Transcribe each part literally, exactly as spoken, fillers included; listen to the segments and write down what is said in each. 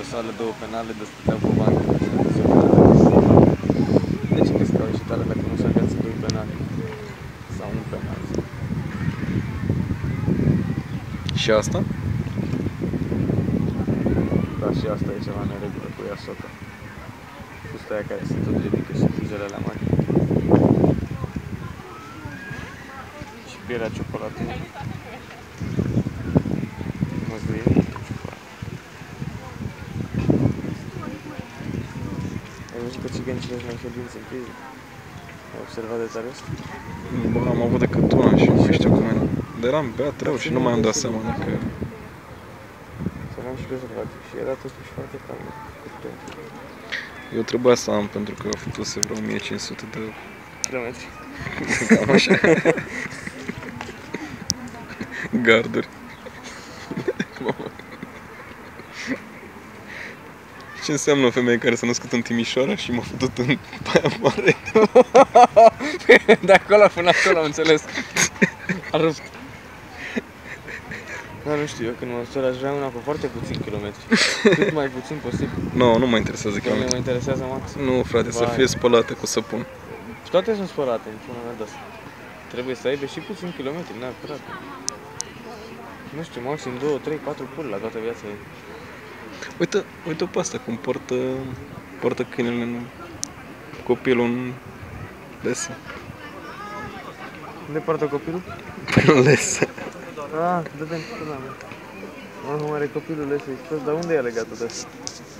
sală, două penale, de stăteau pe bancă. De ce crezi că au ieșit alea dacă nu s-a găsit două penale? Sau un penal? Și asta? Da, și asta e ceva neregulă cu ea sotă. Fusta aia care se tot ridică și frizele alea mari. Și pielea ciocolată. Măsline cu ciocolată. Ai văzut că țiganicile sunt mai feliți în priză? Ai observat de tare asta? Bă, am avut decât una și nu mai știu cum era. Dar eram beat rău și nu mi-am dat seama dacă... Să aveam și prezervativ și era totuși foarte cald. Eu trebuia să am pentru că făcuse vreo o mie cinci sute de... Kilometri. Cam așa. Garduri. Ce înseamnă o femeie care s-a născut în Timișoara și m-a făcut în Baia Mare? De acolo până acolo am înțeles. A rupt. Dar nu știu, eu când mă măsor aș vrea una cu foarte puțin kilometri. Cât mai puțin posibil. Nu, no, nu mă interesează Că mă kilometri. interesează maxim. Nu, frate, să Vai. fie spălate cu săpun. Toate sunt spălate, niciuna mea de asta. Trebuie să aibă și puțin kilometri, neapărat. Nu știu, maxim două, trei, patru puli la toată viața ei. Uite, uite pe asta, cum poartă, poartă câinele în copilul în lesă. Unde poartă copilul? În lesă. Ah, dă-te-mi pula mea. Mă, cum are copilul ăsta expus, dar unde e legată de asta?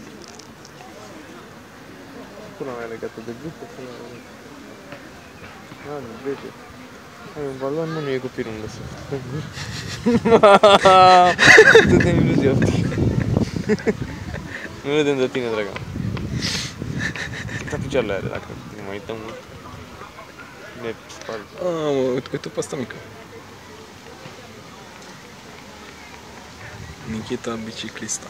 Pula mea e legată de gâte, pula mea. Ah, de deget. Ai un balon, nu, nu e copilul unde să. Dă-te-mi iluzia optică. Nu vedem de tine, draga. Ca picioarele alea, dacă ne mai uităm mult. Ne sparg. Ah, mă, uite, uite pe asta mică. Nikita biciclista.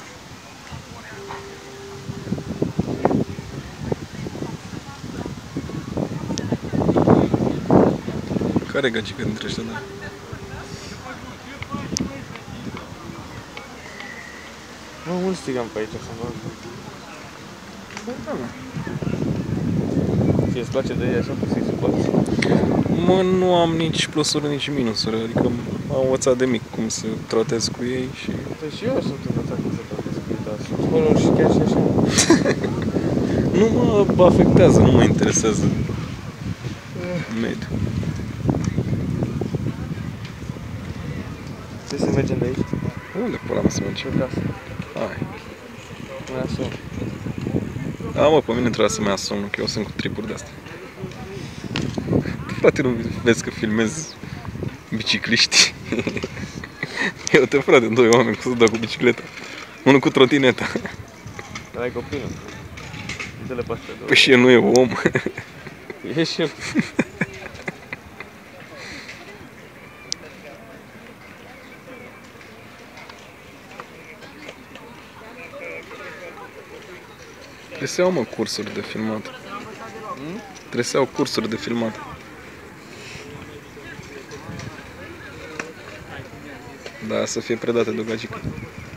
Care e gagică dintre ăștia, da? Mă, mulți țigani pe aici, să mă ție îți place de ei așa, să-i suporți? Mă, nu am nici plusuri, nici minusuri, adică am învățat de mic cum să tratez cu ei și... Păi și eu sunt învățat cum să tratez cu ei, dar sunt spăluri și chiar și așa. Nu mă afectează, nu mă interesează mediul. Ce să mergem de aici? Unde pula mea să mergem? Pe casă. Hai. Mai asum. Da, mă, pe mine trebuia să-mi ia somnul, că eu sunt cu tripuri de-astea. Frate, nu vezi că filmez bicicliști? Eu te frate, doi oameni cu să dau cu bicicleta. Unul cu trotineta. Dar ai copilul. Uite-le pe astea două. Păi și el nu e om. E și el. Trebuie să iau, mă, cursuri de filmat. Hmm? Trebuie să iau cursuri de filmat. Da, să fie predate de o gagică.